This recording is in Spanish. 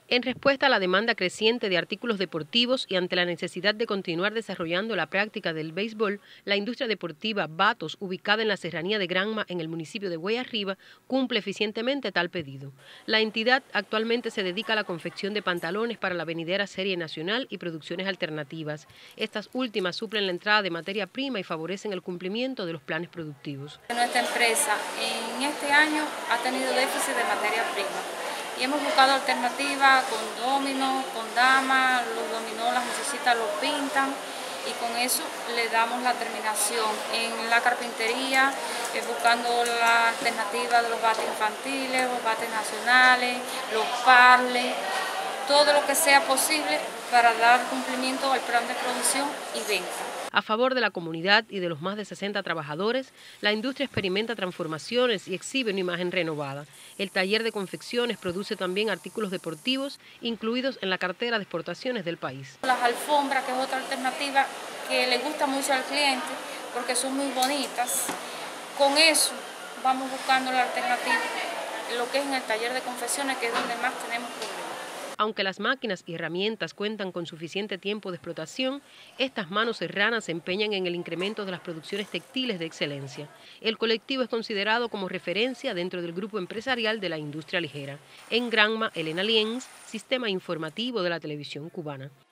En respuesta a la demanda creciente de artículos deportivos y ante la necesidad de continuar desarrollando la práctica del béisbol, la industria deportiva Batos, ubicada en la serranía de Granma, en el municipio de Guayarriba, cumple eficientemente tal pedido. La entidad actualmente se dedica a la confección de pantalones para la venidera serie nacional y producciones alternativas. Estas últimas suplen la entrada de materia prima y favorecen el cumplimiento de los planes productivos. Nuestra empresa en este año ha tenido déficit de materia prima. Y hemos buscado alternativas con dominos, con damas, los dominó las necesitan, los pintan y con eso le damos la terminación. En la carpintería, buscando la alternativa de los bates infantiles, los bates nacionales, los parles, todo lo que sea posible para dar cumplimiento al plan de producción y venta. A favor de la comunidad y de los más de 60 trabajadores, la industria experimenta transformaciones y exhibe una imagen renovada. El taller de confecciones produce también artículos deportivos incluidos en la cartera de exportaciones del país. Las alfombras, que es otra alternativa que le gusta mucho al cliente porque son muy bonitas. Con eso vamos buscando la alternativa, lo que es en el taller de confecciones, que es donde más tenemos problemas. Aunque las máquinas y herramientas cuentan con suficiente tiempo de explotación, estas manos serranas se empeñan en el incremento de las producciones textiles de excelencia. El colectivo es considerado como referencia dentro del grupo empresarial de la industria ligera. En Granma, Elena Lienz, Sistema Informativo de la Televisión Cubana.